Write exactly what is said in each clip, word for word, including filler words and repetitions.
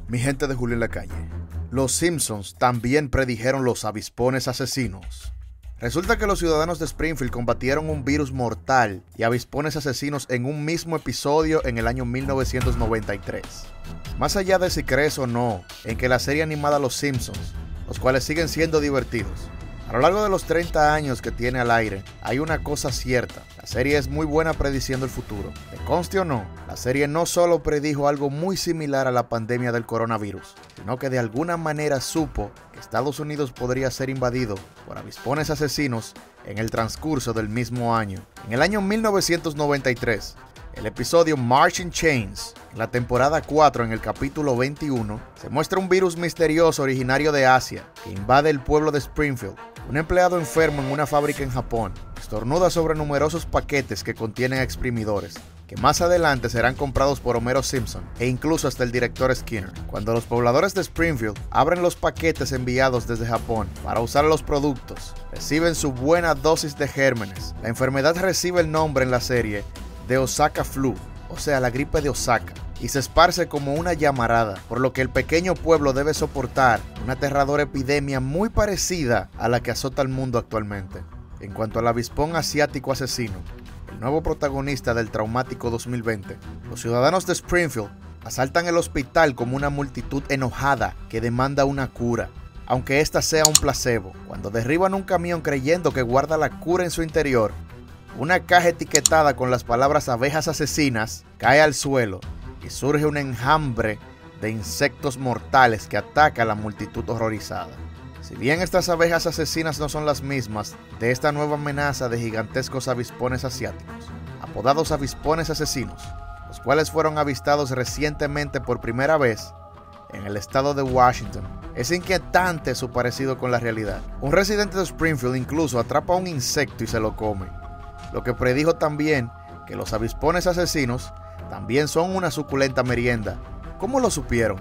Mi gente de Julio en la calle, los Simpsons también predijeron los avispones asesinos. Resulta que los ciudadanos de Springfield combatieron un virus mortal y avispones asesinos en un mismo episodio en el año mil novecientos noventa y tres. Más allá de si crees o no en que la serie animada Los Simpsons, los cuales siguen siendo divertidos, a lo largo de los treinta años que tiene al aire, hay una cosa cierta: la serie es muy buena prediciendo el futuro. Te conste o no, la serie no solo predijo algo muy similar a la pandemia del coronavirus, sino que de alguna manera supo que Estados Unidos podría ser invadido por avispones asesinos en el transcurso del mismo año. En el año mil novecientos noventa y tres, el episodio Marching Chains, en la temporada cuatro, en el capítulo veintiuno, se muestra un virus misterioso originario de Asia que invade el pueblo de Springfield. Un empleado enfermo en una fábrica en Japón estornuda sobre numerosos paquetes que contienen exprimidores, que más adelante serán comprados por Homero Simpson e incluso hasta el director Skinner. Cuando los pobladores de Springfield abren los paquetes enviados desde Japón para usar los productos, reciben su buena dosis de gérmenes. La enfermedad recibe el nombre en la serie de Osaka Flu, o sea, la gripe de Osaka, y se esparce como una llamarada, por lo que el pequeño pueblo debe soportar una aterradora epidemia muy parecida a la que azota al mundo actualmente. En cuanto al avispón asiático asesino, el nuevo protagonista del traumático dos mil veinte, los ciudadanos de Springfield asaltan el hospital como una multitud enojada que demanda una cura, aunque esta sea un placebo. Cuando derriban un camión creyendo que guarda la cura en su interior, una caja etiquetada con las palabras abejas asesinas cae al suelo y surge un enjambre de insectos mortales que ataca a la multitud horrorizada. Si bien estas abejas asesinas no son las mismas de esta nueva amenaza de gigantescos avispones asiáticos, apodados avispones asesinos, los cuales fueron avistados recientemente por primera vez en el estado de Washington, es inquietante su parecido con la realidad. Un residente de Springfield incluso atrapa un insecto y se lo come, lo que predijo también que los avispones asesinos también son una suculenta merienda. ¿Cómo lo supieron?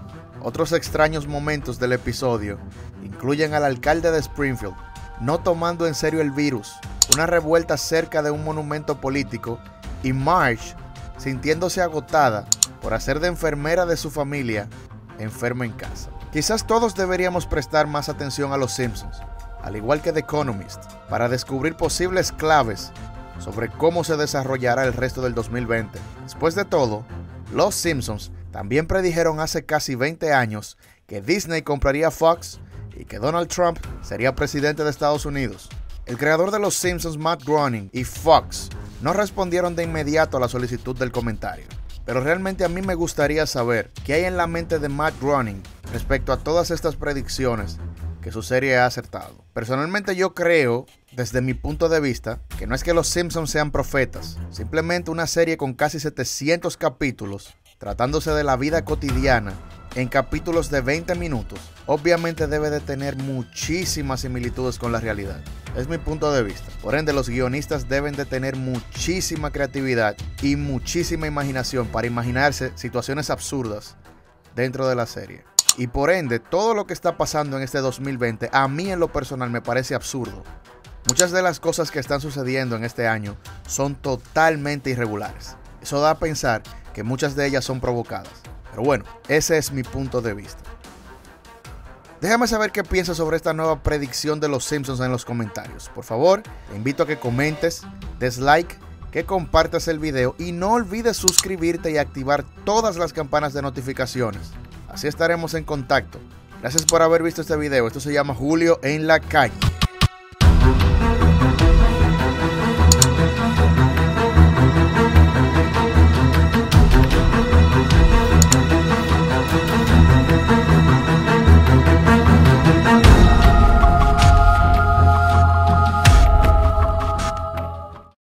Otros extraños momentos del episodio incluyen al alcalde de Springfield no tomando en serio el virus, una revuelta cerca de un monumento político y Marge sintiéndose agotada por hacer de enfermera de su familia enferma en casa. Quizás todos deberíamos prestar más atención a los Simpsons, al igual que The Economist, para descubrir posibles claves sobre cómo se desarrollará el resto del dos mil veinte. Después de todo, los Simpsons también predijeron hace casi veinte años que Disney compraría Fox y que Donald Trump sería presidente de Estados Unidos. El creador de los Simpsons, Matt Groening, y Fox no respondieron de inmediato a la solicitud del comentario, pero realmente a mí me gustaría saber qué hay en la mente de Matt Groening respecto a todas estas predicciones que su serie ha acertado. Personalmente yo creo, desde mi punto de vista, que no es que los Simpsons sean profetas, simplemente una serie con casi setecientos capítulos, tratándose de la vida cotidiana, en capítulos de veinte minutos, obviamente debe de tener muchísimas similitudes con la realidad. Es mi punto de vista. Por ende, los guionistas deben de tener muchísima creatividad y muchísima imaginación para imaginarse situaciones absurdas dentro de la serie. Y por ende, todo lo que está pasando en este dos mil veinte, a mí en lo personal me parece absurdo. Muchas de las cosas que están sucediendo en este año son totalmente irregulares. Eso da a pensar que muchas de ellas son provocadas. Pero bueno, ese es mi punto de vista. Déjame saber qué piensas sobre esta nueva predicción de los Simpsons en los comentarios. Por favor, te invito a que comentes, des like, que compartas el video y no olvides suscribirte y activar todas las campanas de notificaciones. Así estaremos en contacto. Gracias por haber visto este video. Esto se llama Julio en la calle.